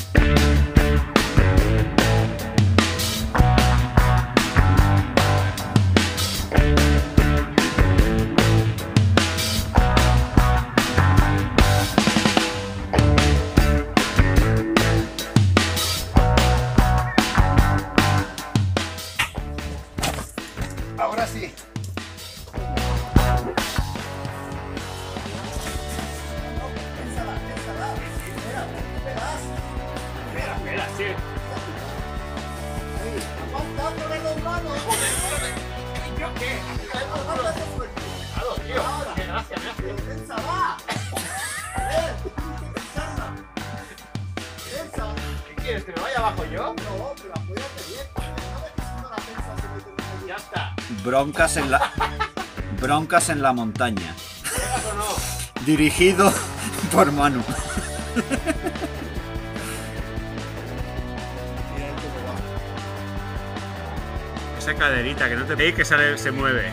Ahora sí. Espera, sí. Aguanta, poner dos manos. ¿Yo qué? Aguanta ese fuerte. Claro, tío. Ahora. Gracias. Defensa, va. Pensarla. Pensa. ¿Qué quieres? ¿Que me vaya abajo yo? No, pero apóyate bien. No me pises la pensa se mete en el Ya está. Broncas en la montaña. ¿Juegas o no? Dirigido por Manu. Esa caderita, que no te veis que se mueve.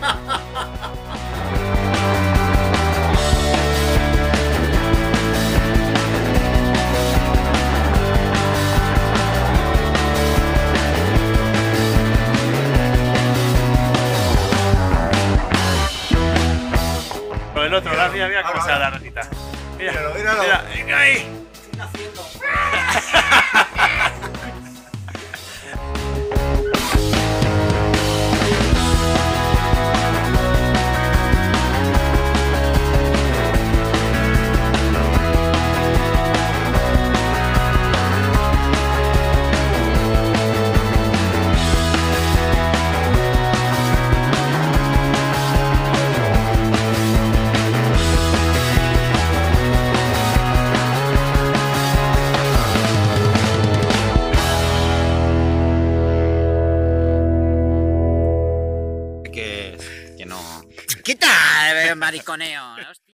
Con el otro, mira cómo se da la ratita. Míralo. Mira, venga ahí. Sigue haciendo. Que no. ¡Quita, mariconeo!